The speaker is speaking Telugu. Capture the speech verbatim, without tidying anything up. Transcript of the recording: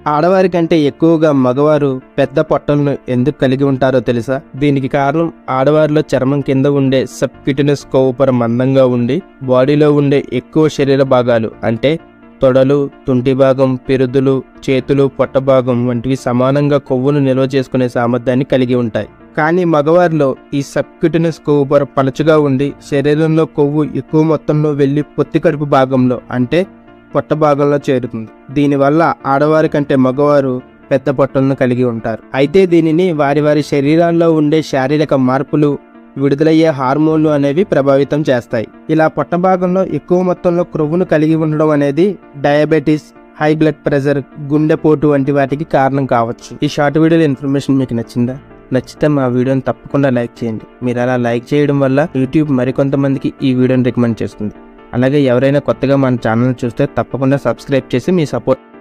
ఆడవారి కంటే ఎక్కువగా మగవారు పెద్ద పొట్టలను ఎందుకు కలిగి ఉంటారో తెలుసా? దీనికి కారణం ఆడవారిలో చర్మం కింద ఉండే సబ్క్యూటేనియస్ కొవ్వు పొర మందంగా ఉండి బాడీలో ఉండే ఎక్కువ శరీర భాగాలు అంటే తొడలు, తుంటి భాగం, పిరుదులు, చేతులు, పొట్ట భాగం వంటివి సమానంగా కొవ్వును నిల్వ చేసుకునే సామర్థ్యాన్ని కలిగి ఉంటాయి. కానీ మగవారిలో ఈ సబ్క్యూటేనియస్ కొవ్వు పొర పలుచగా ఉండి శరీరంలో కొవ్వు ఎక్కువ మొత్తంలో వెళ్లి పొత్తి కడుపు భాగంలో అంటే పొట్ట భాగంలో చేరుతుంది. దీనివల్ల ఆడవారి కంటే మగవారు పెద్ద పొట్టలను కలిగి ఉంటారు. అయితే దీనిని వారి వారి శరీరాల్లో ఉండే శారీరక మార్పులు, విడుదలయ్యే హార్మోన్లు అనేవి ప్రభావితం చేస్తాయి. ఇలా పొట్ట భాగంలో ఎక్కువ మొత్తంలో క్రొవ్వును కలిగి ఉండడం అనేది డయాబెటీస్, హై బ్లడ్ ప్రెషర్, గుండెపోటు వంటి వాటికి కారణం కావచ్చు. ఈ షార్ట్ వీడియోలో ఇన్ఫర్మేషన్ మీకు నచ్చిందా? నచ్చితే మా వీడియోని తప్పకుండా లైక్ చేయండి. మీరు అలా లైక్ చేయడం వల్ల యూట్యూబ్ మరికొంతమందికి ఈ వీడియోని రికమెండ్ చేస్తుంది. అలాగే ఎవరైనా కొత్తగా మన ఛానల్ చూస్తే తప్పకుండా సబ్స్క్రైబ్ చేసి మీ సపోర్ట్